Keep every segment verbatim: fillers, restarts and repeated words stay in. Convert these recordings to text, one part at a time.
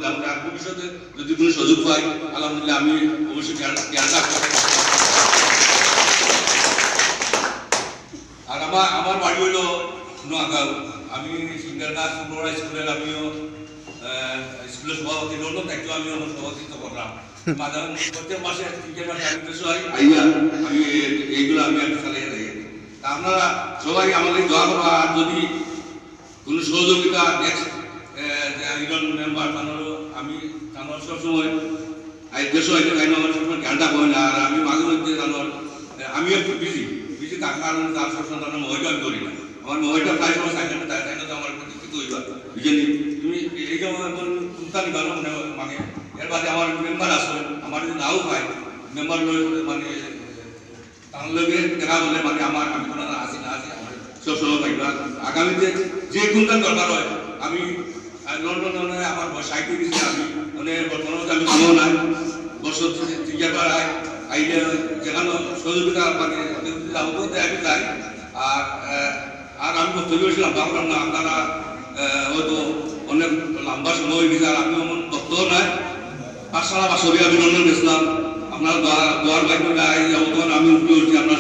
আমরা ভবিষ্যতে যদি কোনো সুযোগ পাই আলহামদুলিল্লাহ আমি অবশ্যই খেয়াল রাখবো। আর আমার আমার বাড়ি হইল নোয়াগাঁও, আমি সিঙ্গারগাছ পুরোড়া স্কুলের আমিও স্কুলের সভাপতি রইল, একটু আমিও সভাপতিত্ব করলাম। মাঝে প্রত্যেক মাসে তিনটে মাসে আমি কিছু হয় আইয়া আমি এইগুলো আমি একটা চালিয়ে যাই। আপনারা সবাই আমাদের দোয়া করবো। আর যদি কোনো সহযোগিতা নেক্সট ইউনিয়ন মেম্বার তানোরও আমি তানোর সবসময় দেশ হয়তো তাই আমার সবসময় খেয়ালটা হয় না। আর আমি মাঝে মধ্যে তানোর আমি একটু বিজি বিজি থাকার কারণে তার সবসময় তার মহিটা আমি করি না। আমার মহিটা প্রায় সময় থাকে না, তাই তাই তো আমার প্রতিষ্ঠিত হইবা বুঝলি তুমি এই যে তুমি ভালো মানে এর বাদে আমার মেম্বার আসো, আমার যদি নাও পাই মেম্বার মানে তার লগে দেখা বলে মানে আমার আমি কোনো আসি না আসি আমার সবসময় পাইবা। আগামীতে যে কোনটা দরকার হয় আমি লন্ডনে আমার সাহিত্য দিয়েছি, আমি মানে বর্তমানে আমি কোনো নাই বছর তিনবার আইলে যেখানে সহযোগিতা মানে আমি যাই। আর আর আমি বক্তব্য করেছিলাম ভাবলাম না আপনারা হয়তো অনেক লম্বা সময় হয়ে গেছে, আর আমি এমন বক্তব্য নাই পাঁচ সারা বছরে আমি লন্ডন গেছিলাম। আপনার দোয়ার বাইরে আমি উঠে উঠছি আপনার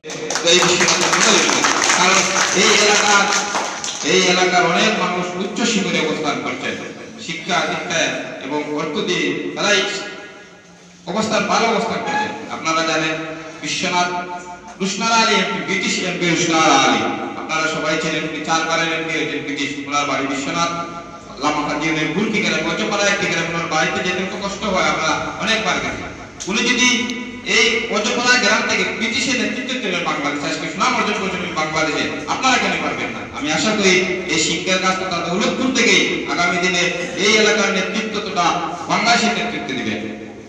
কারণ এই এলাকার এই এলাকার অনেক মানুষ উচ্চ শিখরে অবস্থান করছেন, শিক্ষা দীক্ষায় এবং অর্থ দিয়ে তারাই অবস্থান ভালো অবস্থান করছেন। আপনারা জানেন Bishwanath Rushanara Ali MP, British MP Rushanara Ali, আপনারা সবাই চেনেন, উনি চারবারের এমপি হয়েছেন ব্রিটিশ। ওনার বাড়ি বিশ্বনাথ লামাকাজিনের ভুল ঠিকানা মজপাড়ায় ঠিকানা, ওনার বাড়িতে যেতে তো কষ্ট হয়, আমরা অনেকবার গেছি। উনি যদি এই মজপাড়া গ্রাম থেকে ব্রিটিশের নেতৃত্ব দিলেন বাংলাদেশ, আজকে সুনাম অর্জন করছেন বাংলাদেশে, আপনারা কেন পারবেন না? আমি আশা করি এই শিক্ষার কাজটা তার দৌলতপুর থেকেই আগামী দিনে এই এলাকার নেতৃত্বটা বাংলাদেশের নেতৃত্ব দিবেন।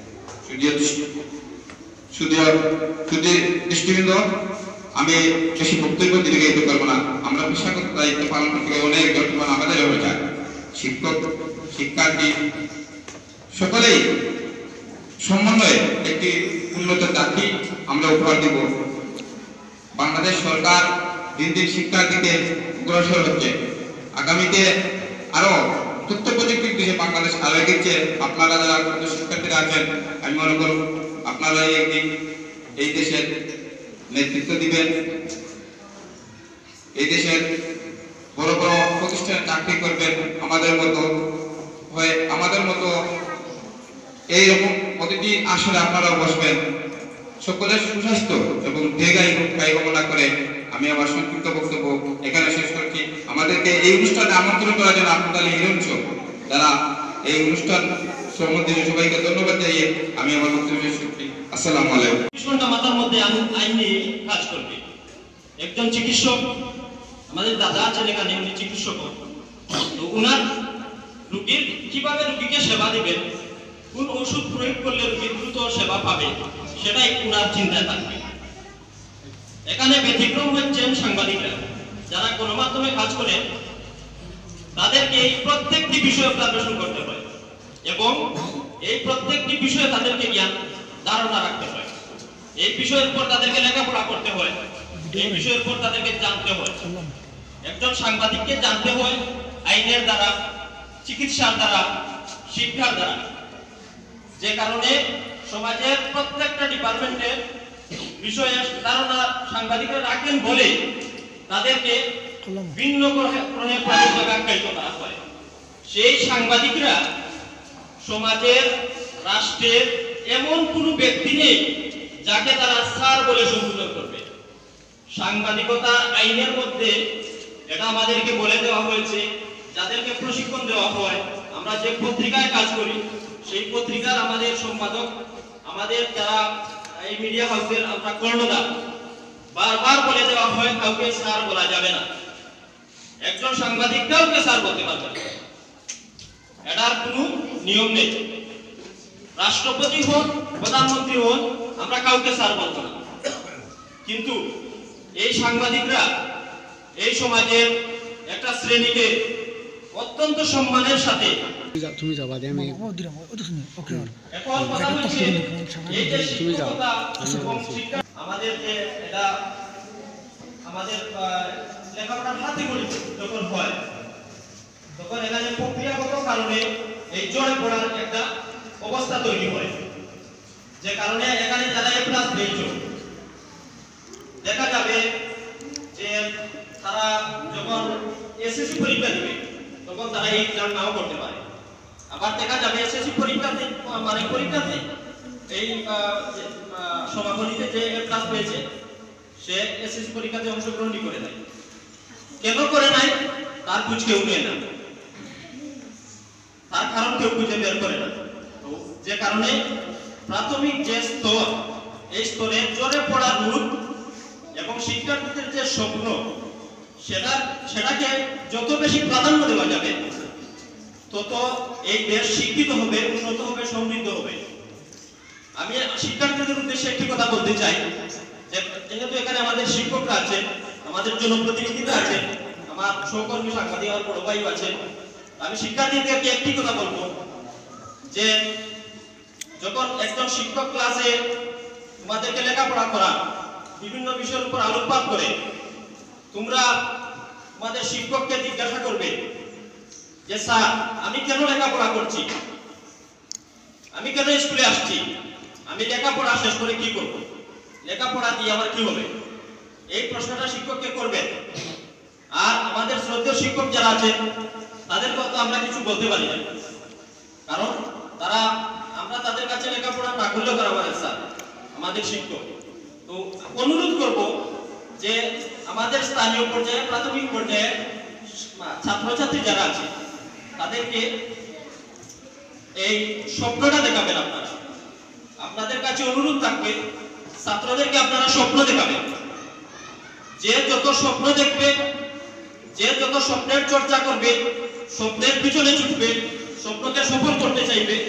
শুধু শুধু দৃষ্টিবৃন্দ আমি বেশি বক্তব্য দীর্ঘায়িত করবো না। আমরা পেশাগত দায়িত্ব পালন করতে অনেক যতক্ষণ আমাদের হয়ে যায়, শিক্ষক শিক্ষার্থী সকলেই সমন্বয়ে একটি উন্নত জাতি আমরা উপহার দিব। বাংলাদেশ সরকার দিন দিন শিক্ষার দিকে অগ্রসর হচ্ছে। আগামীতে আরো তথ্য প্রযুক্তির দিকে বাংলাদেশ আরো এগিয়েছে। আপনারা যারা শিক্ষার্থীরা আছেন আমি মনে করব আপনারা একদিন এই দেশের নেতৃত্ব দিবেন, এই দেশের বড় বড় প্রতিষ্ঠানে চাকরি করবেন। আমাদের মতো হয় আমাদের মতো এইরকম প্রতিটি আসলে আপনারা বসবেন। সকলের সুস্বাস্থ্য এবং দীর্ঘায়ু কামনা করে আমি আমার সংক্ষিপ্ত বক্তব্য এখানে শেষ করছি। আমাদেরকে এই অনুষ্ঠানে আমন্ত্রণ করার জন্য আপনাদের হিরণ যারা এই অনুষ্ঠান সম্বন্ধে সবাইকে ধন্যবাদ জানিয়ে আমি আমার বক্তব্য শেষ করছি। আসসালামু আলাইকুম। চব্বিশ ঘন্টা মাথার মধ্যে আইন নিয়ে কাজ করবে একজন চিকিৎসক, আমাদের দাদা আছেন এখানে, উনি চিকিৎসক। তো উনার রোগীর কিভাবে রোগীকে সেবা দিবেন, কোন ওষুধ প্রয়োগ করলে রোগী দ্রুত সেবা পাবে, সেটাই উনার চিন্তায় থাকবে। এখানে ব্যতিক্রম হচ্ছেন সাংবাদিকরা, যারা গণমাধ্যমে কাজ করে। তাদেরকে এই প্রত্যেকটি বিষয়ে বিশ্লেষণ করতে হয় এবং এই প্রত্যেকটি বিষয়ে তাদেরকে জ্ঞান ধারণা রাখতে হয়। এই বিষয়ের উপর তাদেরকে লেখাপড়া করতে হয়, এই বিষয়ের উপর তাদেরকে জানতে হয়। একজন সাংবাদিককে জানতে হয় আইনের দ্বারা, চিকিৎসার দ্বারা, শিক্ষার দ্বারা। যে কারণে সমাজের প্রত্যেকটা ডিপার্টমেন্টের বিষয়ে ধারণা সাংবাদিকরা রাখেন বলে তাদেরকে ভিন্ন গ্রহে আখ্যায়িত করা হয়। সেই সাংবাদিকরা সমাজের, রাষ্ট্রের এমন কোনো ব্যক্তি নেই যাকে তারা স্যার বলে সম্বোধন করবে। সাংবাদিকতা আইনের মধ্যে এটা আমাদেরকে বলে দেওয়া হয়েছে, যাদেরকে প্রশিক্ষণ দেওয়া হয়। আমরা যে পত্রিকায় কাজ করি সেই পত্রিকার আমাদের সম্পাদক, আমাদের যারা এই মিডিয়া হাউসের আমরা কর্ণধার, বারবার বলে দেওয়া হয় কাউকে স্যার বলা যাবে না। একজন সাংবাদিক কাউকে স্যার বলতে পারবে না, এটার কোনো নিয়ম নেই। রাষ্ট্রপতি হন, প্রধানমন্ত্রী হন, আমরা কাউকে স্যার বলবো না। কিন্তু এই সাংবাদিকরা এই সমাজের একটা শ্রেণীকে অত্যন্ত সম্মানের সাথে তুমি যাবা আমি এখন কথা হচ্ছে এই যে শিক্ষকতা এবং শিক্ষা আমাদের যে এটা আমাদের লেখাপড়ার হাতে গড়ি যখন হয় তখন এখানে প্রক্রিয়াগত কারণে এই জড়ে পড়ার একটা অবস্থা তৈরি হয়, যে কারণে এখানে যারা এ প্লাস পেয়েছ দেখা যাবে যে তারা যখন এসএসসি পরীক্ষা দিবে তখন তারা এই এক্সাম নাও করতে পারে। আবার দেখা যাবে এসএসসি পরীক্ষাতে মানে পরীক্ষাতে এই সমাপনীতে যে এ প্লাস পেয়েছে সে এসএসসি পরীক্ষাতে অংশগ্রহণই করে নাই। কেন করে নাই তার খোঁজ কেউ নেয় না, তার কারণ কেউ খুঁজে বের করে না। তো যে কারণে প্রাথমিক যে স্তর, এই স্তরে জোরে পড়ার রূপ এবং শিক্ষার্থীদের যে স্বপ্ন সেটা সেটাকে যত বেশি প্রাধান্য দেওয়া যাবে তত এই দেশ শিক্ষিত হবে, উন্নত হবে, সমৃদ্ধ হবে। আমি শিক্ষার্থীদের উদ্দেশ্যে একটি কথা বলতে চাই, যে যেহেতু এখানে আমাদের শিক্ষকরা আছেন, আমাদের জনপ্রতিনিধিরা আছেন, আমার সহকর্মী সাংবাদিক আমার বড় ভাইও আছেন, আমি শিক্ষার্থীদেরকে একটি কথা বলবো যে যখন একজন শিক্ষক ক্লাসে তোমাদেরকে লেখাপড়া করা বিভিন্ন বিষয়ের উপর আলোকপাত করে, তোমরা তোমাদের শিক্ষককে জিজ্ঞাসা করবে যে স্যার আমি কেন লেখাপড়া করছি, আমি কেন স্কুলে আসছি, আমি লেখাপড়া শেষ করে কি করব, লেখাপড়া দিয়ে আমার কি হবে, এই প্রশ্নটা শিক্ষককে করবেন। আর আমাদের শ্রদ্ধেয় শিক্ষক যারা আছেন তাদের কথা আমরা কিছু বলতে পারি না, কারণ তারা আমরা তাদের কাছে লেখাপড়া না করলেও তারা আমাদের স্যার, আমাদের শিক্ষক। তো অনুরোধ করব যে আমাদের স্থানীয় পর্যায়ে, প্রাথমিক পর্যায়ে ছাত্রছাত্রী যারা আছে তাদেরকে এই স্বপ্নটা দেখাবেন। আপনারা আপনাদের কাছে অনুরোধ থাকবে ছাত্রদেরকে আপনারা স্বপ্ন দেখাবেন। যে যত স্বপ্ন দেখবে, যে যত স্বপ্নের চর্চা করবে, স্বপ্নের পিছনে ছুটবে, স্বপ্নকে সফল করতে চাইবে,